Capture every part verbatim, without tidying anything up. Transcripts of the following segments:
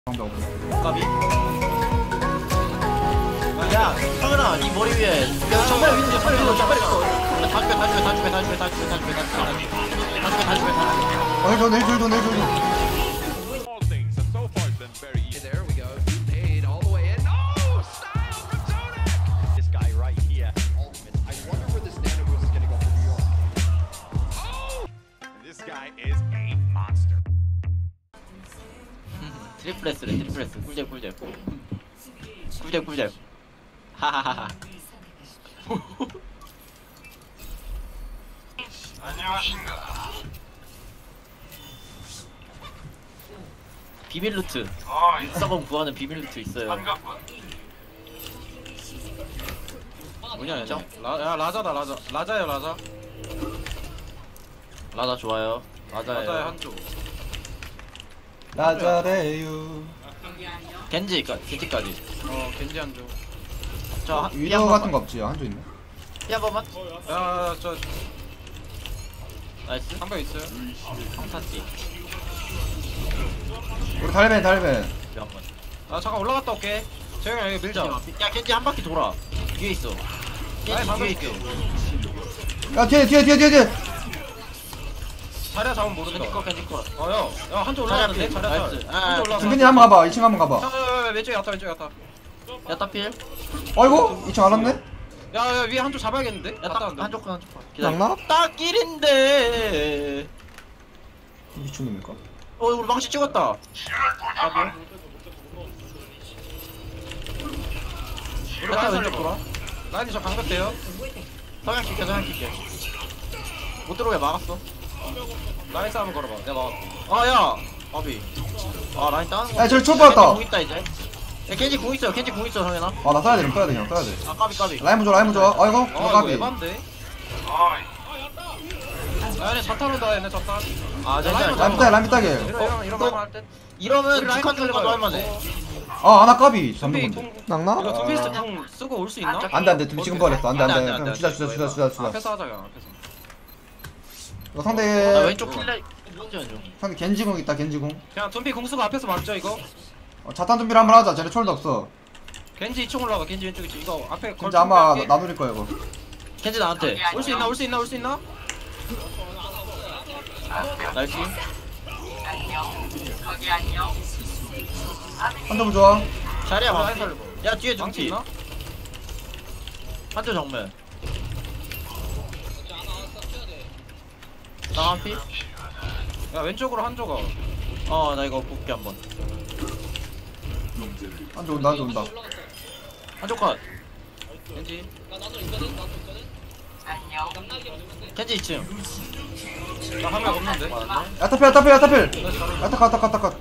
까비. 야, 성현아, 이 머리 위에. 야, 정말 위에 정말 위에 정말 있어. 다 죽여, 다 죽여, 다 죽여, 다 죽여, 다 죽여, 다 죽여, 다 죽여, 다 죽여, 다 죽여, 다 죽여, 다 죽여. 어, 돈, 해줘, 돈, 해줘, 돈. There we go. Nade all the way in. Oh, style from Tony. This guy right here. Ultimate. I wonder where this nano boost is going to go for New York. Oh! This guy is a monster. 트리플레스래, 트리플레스. 꿀잼, 꿀잼. 꿀잼, 꿀잼. 하하하하. 안녕하신가. 비밀 루트. 어, 인싸검 구하는 비밀 루트 있어요. 반갑군. 뭐냐 얘네. 라, 야 라자다 라자. 라자야 라자. 라자 좋아요. 라자예요. 라자의 한조. 라자레유. 겐지, 겐지까지. 어 겐지 한조. 저 한- 피 위도 한 같은 번만. 거 없지? 한조 있네. 피 한 번만. 야저 나이스. 한 명 있어요. 성타지. 우리 달벤, 달벤. 한 번. 아 잠깐 올라갔다 올게. 재영아 여기 밀자. 야, 겐지 한 바퀴 돌아. 뒤에 있어. 아니, 겐지 방금 뒤에 있어. 야, 뒤에, 뒤에, 뒤에, 뒤에, 뒤에. 자리야 잡으면 모른다. 겐지 거, 겐지 거. 어야 야 한조 올라가는데. 자리야 나이스. 잘. 아, 한조 올라가. 김근이 한번 가봐. 이 층 한번 가봐. 야야야 왼쪽에 갔다 왼쪽에 갔다. 야타필. 어이구, 이 층 알았네? 야야 위에 한조 잡아야겠는데? 갔다 야타 온다. 한쪽 한쪽. 기다려. 낙나? 딱길인데. 미친놈일까? 어, 우리 망치 찍었다. 아 우리 야타 라인 왼쪽 살려. 돌아. 라인이 저 강በት 돼요. 성향 킬게, 성향 킬게. 못 들어오게 막았어. 라인 싸움 걸어봐. 내가 막았어. 아, 야. 아비. 아, 라인 따는 거. 야, 저기 초 받았다. 공 있다 이제. 야, 겐지 공 있어요. 겐지 공 있어, 성현아. 아, 나 써야 돼, 써야 돼, 그냥 써야 돼. 아, 까비 까비. 라이브 좋아, 라이브 좋아. 어이구, 아 이거 까비. 에반데. 아, 야 얘네 자탄 온다 얘네 자탄. 아, 라인 괜찮아. 라이브 따게, 라이브 따게. 이런 이런 이런 말 할 때. 이러면 우리 라인 북한 쪽으로 가도 할만해. 아, 아나 까비. 준비 잠깐 공. 낙나? 이거 두 피스 아. 공 쓰고 올 수 있나? 안 돼, 안 돼. 둘 지금 버렸어. 안 돼, 안 안 돼, 돼. 안 돼, 그냥 안 주자, 돼. 주자, 주자, 주자, 주자. 앞에서 하자 그냥 앞에서. 이거 나 상대, 왼쪽 필레. 던져 줘. 상대 겐지공 있다, 겐지공. 그냥 둠피 공수가 앞에서 맞죠 이거? 어, 자탄 준비를 한번 하자. 쟤네 철도 없어. 겐지 이쪽 올라가 겐지 왼쪽 이쪽 이거 앞에 걸 진짜 아마 나- 나누릴 거야, 이거. 겐지 나한테. 올 수 있나 올 수 있나 올 수 있나? 날씨. 한점 좋아. 자리야 라인 망치. 살리고. 야, 뒤에 망치 중티. 있나? 한쪽 정면. 나 한 피? 야 왼쪽으로 한조가. 어, 나 이거 볼게 한번. 한점 온다, 한점 온다. 한쪽 컷. 겐지. 켄지 이 층. 나 한 명 없는데. 야타필, 야타필, 야타필. 야타카, 야타카, 야타카.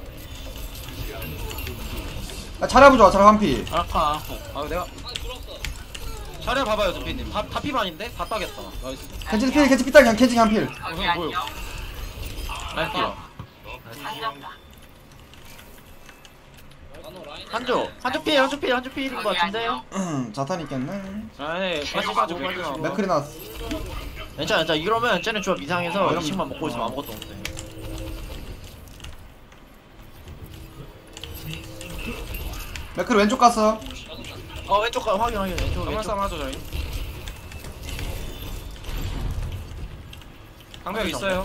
야, 잘해보 좋아, 잘해 한피. 아까 아까. 아 내가. 자리야 봐봐요 둠피님. 다, 다 피반인데? 다 따겠다. 나이스. 겐지 필, 겐지 피딱 그냥 겐지 한 필. 어, 형 뭐요? 라인 필. 한쪽. 한쪽 필, 한쪽 필, 한쪽 필인 것 같은데요? 자탄 있겠네. 아니 같이 가지고 가지고. 맥크리 나왔어. 괜찮아, 괜찮아. 이러면 쟤네 조합 이상해서 어, 이러면- 이 층만 먹고 있으면 아무것도 못해. 맥크리 왼쪽 갔어. 어, 왼쪽 가, 확인, 확인. 왼쪽, 정말 왼쪽. 싸움 하죠 저희. 방벽 있어요.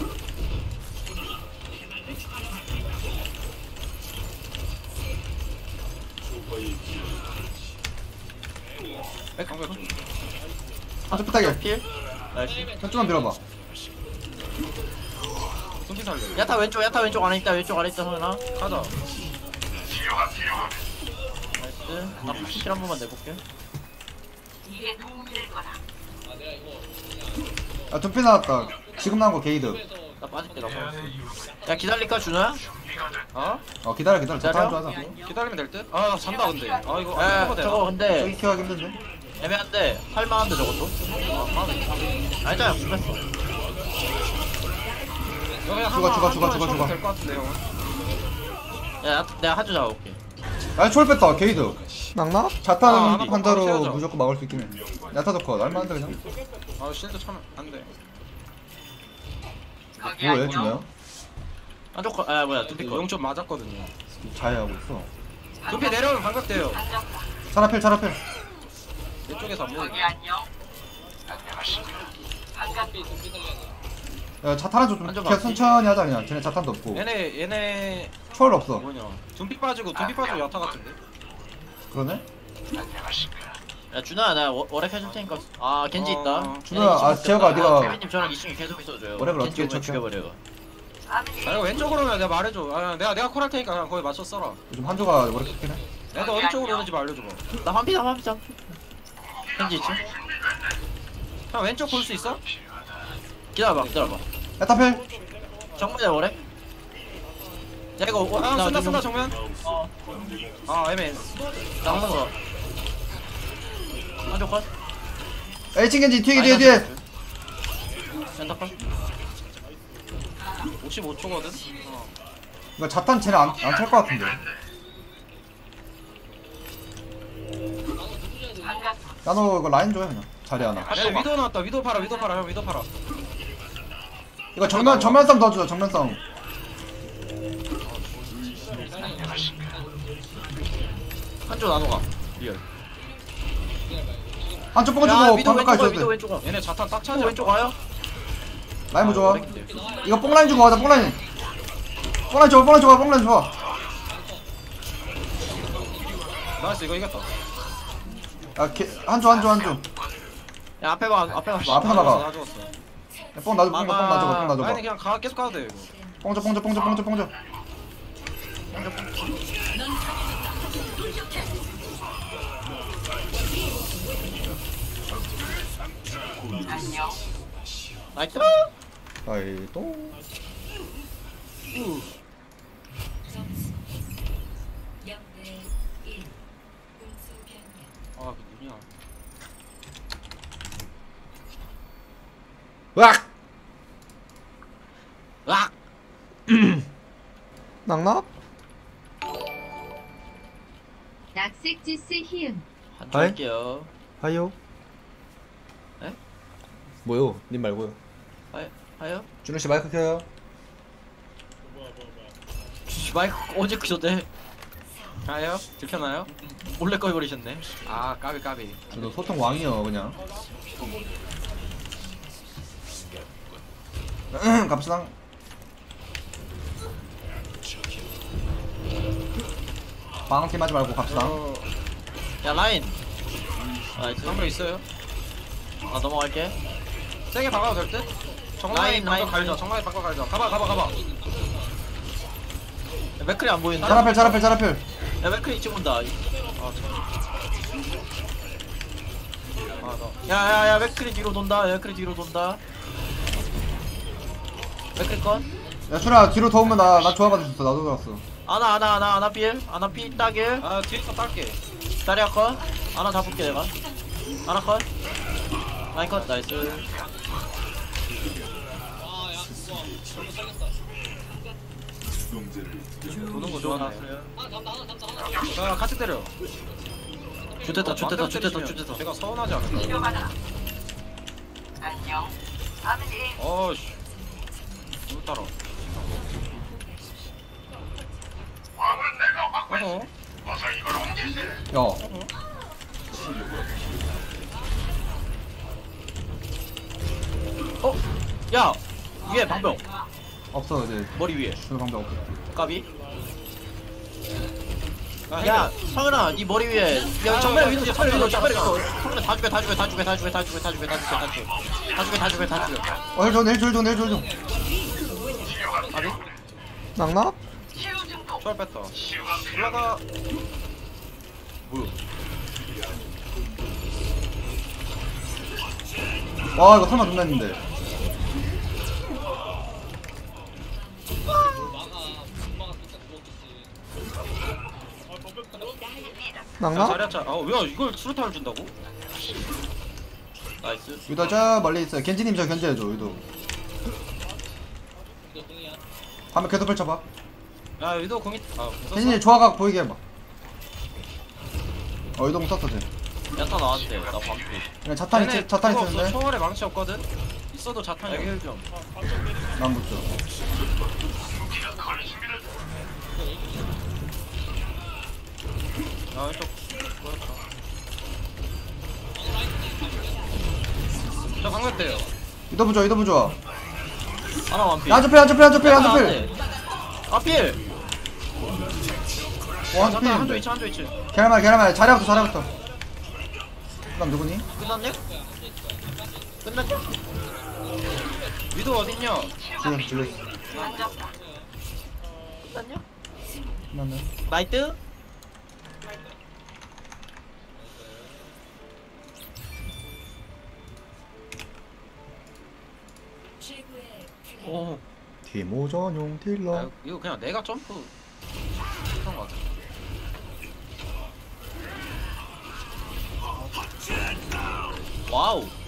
방벽 좀. 한쪽 피딱에. 필. 날씨. 한쪽만 밀어봐. 둠피 살려. 야타 왼쪽, 야타 왼쪽 안에 있다, 왼쪽 안에 있다, 성현아. 가자. 치료가 필요하네. 나이스. 나 필 한 번만 내볼게. 야, 두피 나왔다. 지금 나온 거 게이드. 나 빠질게, 나 빠졌어. 야, 기다릴까, 준호야? 어? 어, 기다려, 기다려. 자탄 기다려? 좀 하자. 기다리면 될 듯? 아, 나 잔다 근데. 아, 이거 야, 아, 저거 근데 저기 키워하기 힘든데? 애매한데 할만한데 저것도? 아니잖아, 불렀어. 죽어, 죽어, 죽어, 죽어, 죽어. 될것 같은데요. 야, 내가 하주 잡아볼게. 야, 초월 뺐다. 게이드. 낙나? 아, 자탄 하나 판자로 더 무조건 막을 수 있긴 해. 야타 좋고, 날만한데 그냥. 아, 실드 차면 안 돼. 뭐해, 주나요? 한쪽 거, 아, 뭐야, 두피 거. 영 점 맞았거든요. 자해하고 있어. 두피 내려오면 반격돼요. 차라필 차라필. 이쪽에서 안 보여. 야 자탄 좀 완전 계속 맞지? 천천히 하자 그냥. 쟤네 자탄도 없고. 얘네 얘네 초월 없어. 뭐냐? 둠피 빠지고 둠피 빠지고 야타 같은데. 그러네? 야 준아 나 워- 월액 해줄 테니까. 아 겐지 어. 있다. 준호야, 아, 재혁아, 네가- 케빈님 저랑 이 층에 계속 있어줘요. 월액을 겐지 어떻게 오면 쳐? 죽여버려. 아 이거 왼쪽으로 오면 내가 말해줘. 아 내가 내가 콜할 테니까 그냥 거기 맞춰 써라. 요즘 한조가 오래 끊긴 해. 내가 어디 쪽으로 오는지 알려줘봐. 나 환피다 환피다. 겐지 있지? 형 왼쪽 볼 수 있어? 기다려봐 기다려봐. 야타필. 정문에 월액. 야 이거 워- 아 나 쓴다 지금- 쓴다 정면. 어. 아 애매. 나 하는 거. 한쪽 컷. 야 이층 겐지 뒤에 뒤에 뒤에. 센터 컷. 오십오 초거든. 어. 이거 자탄 쟤네 안안찰 것 같은데. 나노 이거 라인 줘요 그냥. 자리 하나. 얘네 위도 나왔다. 위도 팔아 위도 팔아 형 위도 팔아. 이거 정면 정면 싸움 넣어주자 정면 싸움. 한쪽 나눠가. 리얼. 한쪽 야 뽕주고 위도 방금까지 왼쪽 줘도 왼쪽 돼. 왼쪽. 얘네 자탄 딱 왼쪽 차지. 왼쪽 와요. 라인 뭐 좋아. 월액인데. 이거 뽕라인 주고 가자 뽕라인. 뽕라인 좋아 뽕라인 좋아 뽕라인 좋아. 나이스 이거 이겼다. 야 개, 한조 한조 한조. 야 앞에 봐 앞에 봐. 뭐 앞에 나가. 나 죽었어. 야, 뽕 놔줘 뽕 놔줘 뽕 놔줘 뽕 아니 놔줘. 그냥 가 계속 가도 돼 이거. 뽕줘 뽕줘 뽕줘 뽕줘 뽕줘. 나이스. 아이 또. 아그 누구냐? 으악. 락. 낙낙. 낙색지스 희음 한쪽 할게요. 하요. 에? 뭐요? 님 말고요. 하요 하요. 준호 씨 마이크 켜요. 씨, 마이크 언제 끄셨대? 가요? 들켰나요? 몰래 꺼버리셨네. 아 까비 까비. 준호 소통 왕이요 그냥. 갑시다. 방팀 하지 말고 갑시다. 어, 야 라인. 나이스. 한번 있어요. 나 넘어갈게. 세게 박아도 될 듯? 정라인 라인, 바꿔 라인, 갈자. 라인. 정라인 바꿔 갈자. 가봐 가봐 가봐. 야, 맥클이 안 보인다. 자라필 자라필 자라필. 야 맥클이 지금 온다. 아 너. 야야야 맥클이 뒤로 돈다. 맥클이 뒤로 돈다. 맥클 건. 야 준아 뒤로 더 오면 나나 좋아가지고 있어. 나도 들었어. 아나 아나 아나 아나 필. 아나 필 따길. 아 뒤에서 딸게. 다리야 컷. 아나 잡을게 내가. 아나 컷. 라인 컷. 나이스. 도는 거 좋아하네. 자 같이 때려. 좋됐다 좋됐다 완전 좋됐다 때리시면 좋됐다. 제가 서운하지 않을까. 어씨. 누구 따라? 어허. 야 어? 야 위에 방벽. 없어 이제. 머리 위에. 준호 방법 없어. 까비. 아, 야 성현아 니 머리 위에. 야 정면 위도 정면 위도 정면 위도. 어. 성현아 다 죽여 다 죽여 다 죽여 다 죽여 다 죽여 다 죽여 다 죽여 다 죽여 다 죽여 다 죽여 다 죽여. 어 헬존 헬존 헬존 헬존 헬존. 까비. 낙낙. 초월 뺐다. 올라가. 뭐야? 와 이거 설마 존나 했는데. 야, 자리야차. 아, 왜 이걸 수류탄을 준다고? 나이스. 유도 저 멀리 있어요. 겐지님 저 견제해줘 유도. 한번 계속 펼쳐봐. 야, 위도 공이. 아, 겐지님 조화각 보이게 해봐. 어 유도 공 썼어 쟤. 야타 나왔대. 나 방피. 그냥 자탄이 치- 자탄이 치는데 초월에 망치 없거든. 있어도 자탄이. 힐 좀. 난 못 줘. 아 왼쪽 뭐였다. 저 방금 때요. 이더 부좋아 이더 부좋아. 하나 완필. 한조필 한조필 한조필 한조필. 아필. 와 잠깐 한조 한조필. 이층 한조 이층. 계란말 계란말 자리부터 자리부터. 그다음 누구니? 끝났냐? 끝났냐? 위도 어딨냐? 죽였어 죽였어. 끝났냐? 끝났네. 나이트? 오. 티모 전용 아, 딜러. 이거 그냥 내가 점프 했던 거 같아. 와우.